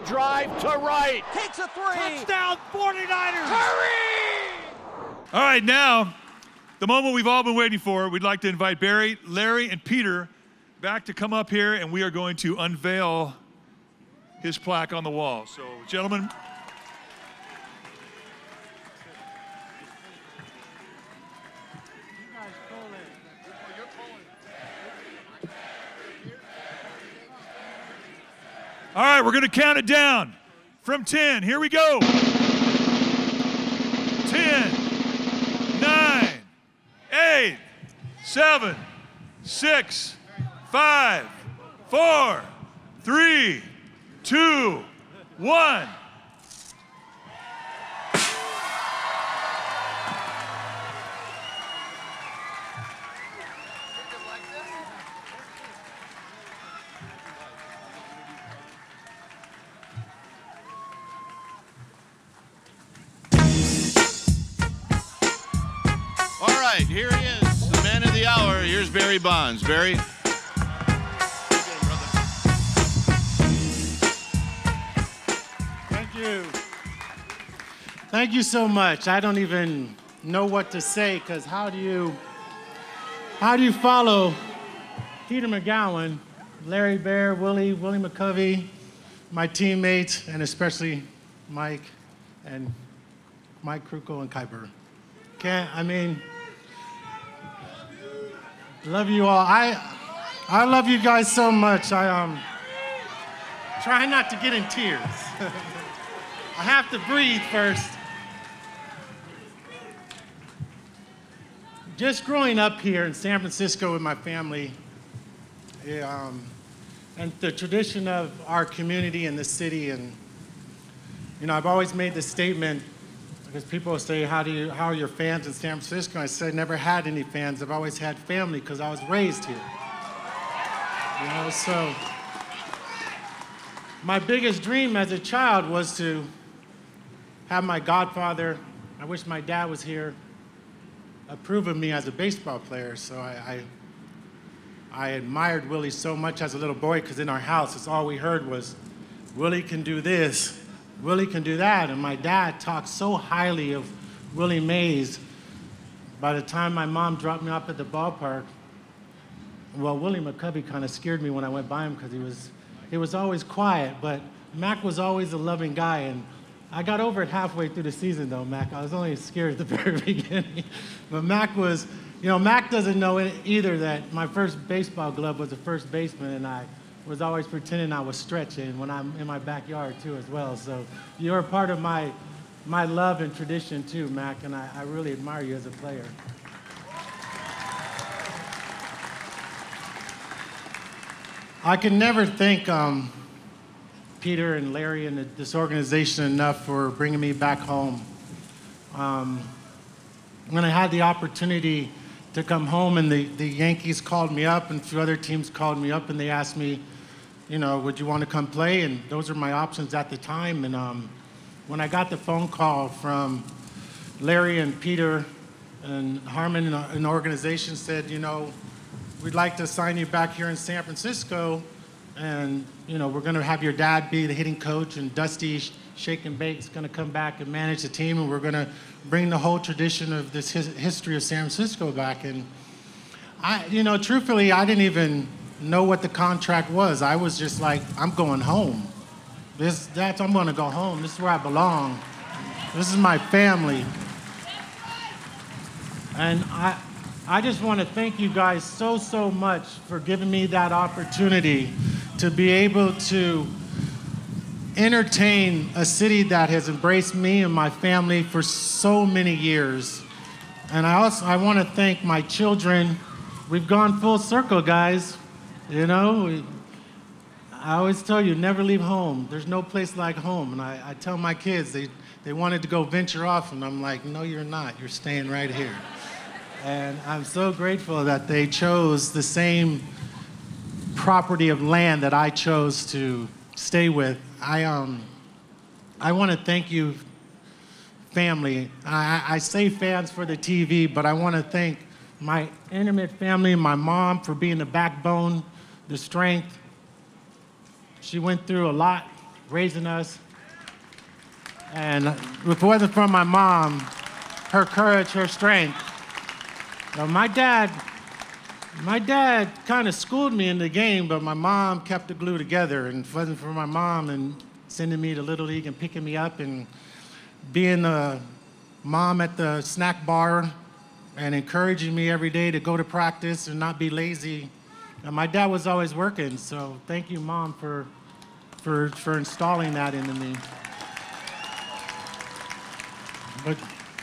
drive to right. Takes a three. Touchdown 49ers. Hurry! All right, now, the moment we've all been waiting for. We'd like to invite Barry, Larry, and Peter back to come up here, and we are going to unveil his plaque on the wall. So, gentlemen. All right, we're going to count it down from 10. Here we go. 10, 9, 8, 7, 6, 5, 4, 3, 2, 1. Here he is, the man of the hour. Here's Barry Bonds. Barry. Thank you. Thank you so much. I don't even know what to say, because how do you follow Peter McGowan, Larry Baer, Willie McCovey, my teammates, and especially Mike Kruko and Kuiper. Love you all. I love you guys so much. I try not to get in tears. I have to breathe first. Just growing up here in San Francisco with my family, and the tradition of our community and the city, and I've always made the statement, because people say, how are your fans in San Francisco? I said, never had any fans. I've always had family, because I was raised here. So my biggest dream as a child was to have my godfather, I wish my dad was here, approve of me as a baseball player. So I admired Willie so much as a little boy, because in our house, it's all we heard was, Willie can do this, Willie can do that. And my dad talked so highly of Willie Mays. By the time my mom dropped me off at the ballpark, well, Willie McCovey kind of scared me when I went by him, because he was always quiet, but Mac was always a loving guy. And I got over it halfway through the season, though, Mac. I was only scared at the very beginning. But Mac was, Mac doesn't know either that my first baseball glove was a first baseman, and I was always pretending I was stretching when I'm in my backyard, too, as well. So you're a part of my love and tradition, too, Mac, and I really admire you as a player. I can never thank Peter and Larry and this organization enough for bringing me back home. When I had the opportunity to come home, and the Yankees called me up, and a few other teams called me up, and they asked me, would you want to come play? And those were my options at the time. And when I got the phone call from Larry and Peter and Harmon, an organization said, we'd like to sign you back here in San Francisco, and we're going to have your dad be the hitting coach, and Dusty Shake and Bake's going to come back and manage the team, and we're going to bring the whole tradition of this history of San Francisco back. And truthfully, I didn't even know what the contract was. I was just like, I'm going home. I'm going to go home. This is where I belong. This is my family. And I just want to thank you guys so much for giving me that opportunity to be able to entertain a city that has embraced me and my family for so many years. And I want to thank my children. We've gone full circle, guys. I always tell you, never leave home. There's no place like home. And I tell my kids, they wanted to go venture off, and I'm like, no, you're not. You're staying right here. And I'm so grateful that they chose the same property of land that I chose to stay with. I want to thank you, family. I say fans for the TV, but I want to thank my intimate family, my mom, for being the backbone, the strength. She went through a lot raising us. And if it wasn't for my mom, her courage, her strength. My dad kind of schooled me in the game, but my mom kept the glue together. And if it wasn't for my mom and sending me to Little League and picking me up and being a mom at the snack bar and encouraging me every day to go to practice and not be lazy. And my dad was always working, so thank you, Mom, for installing that into me. But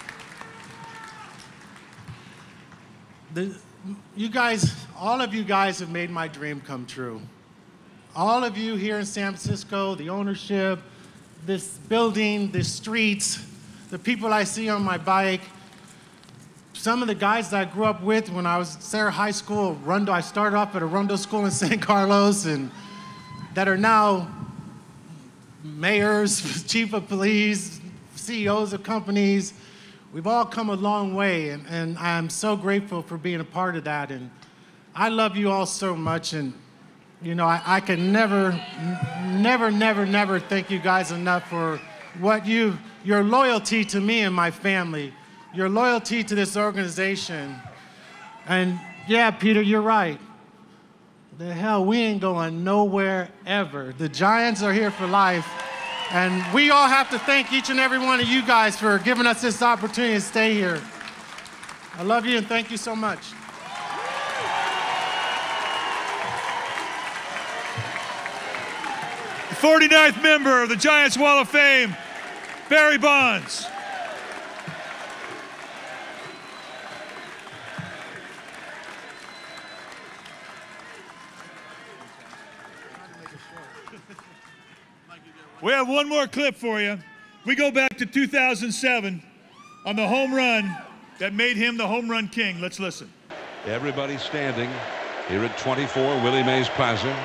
you guys, all of you guys have made my dream come true. All of you here in San Francisco, the ownership, this building, the streets, the people I see on my bike, some of the guys that I grew up with when I was at Sarah High School, I started off at a Rondo school in San Carlos, and that are now mayors, chief of police, CEOs of companies. We've all come a long way, and I'm so grateful for being a part of that. And I love you all so much, and you know, I can never thank you guys enough for what your loyalty to me and my family, your loyalty to this organization. And yeah, Peter, you're right. The hell, we ain't going nowhere ever. The Giants are here for life. And we all have to thank each and every one of you guys for giving us this opportunity to stay here. I love you and thank you so much. The 49th member of the Giants Wall of Fame, Barry Bonds. We have one more clip for you. We go back to 2007 on the home run that made him the home run king. Let's listen. Everybody standing here at 24 Willie Mays Plaza.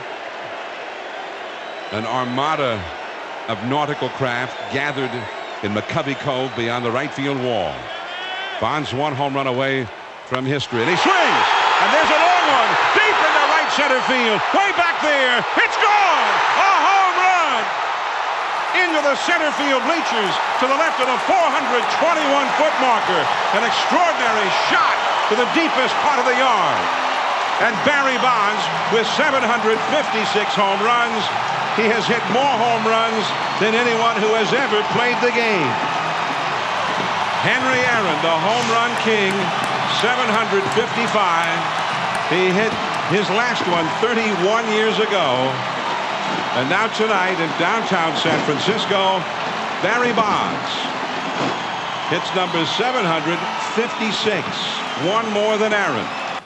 An armada of nautical craft gathered in McCovey Cove beyond the right field wall. Bonds one home run away from history, and he swings, and there's a long one deep into right center field, way back there. It's gone! A home run! Into the center field bleachers to the left of the 421-foot marker. An extraordinary shot to the deepest part of the yard. And Barry Bonds with 756 home runs. He has hit more home runs than anyone who has ever played the game. Henry Aaron, the home run king, 755. He hit his last one 31 years ago. And now tonight in downtown San Francisco, Barry Bonds hits number 756, one more than Aaron.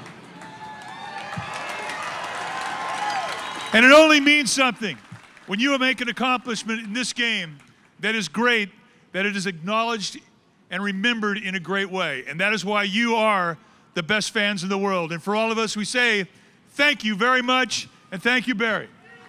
And it only means something when you make an accomplishment in this game that is great, that it is acknowledged and remembered in a great way. And that is why you are the best fans in the world. And for all of us, we say thank you very much, and thank you, Barry.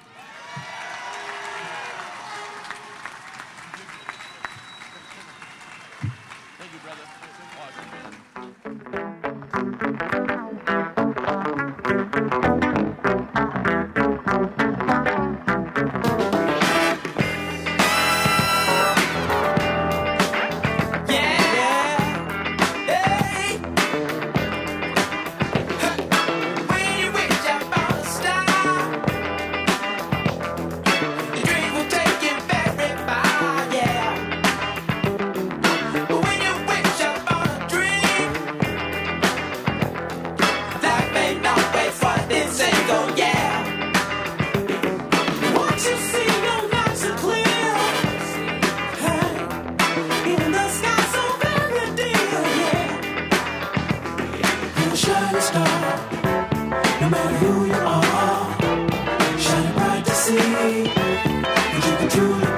No matter who you are, shining bright to see, and you can truly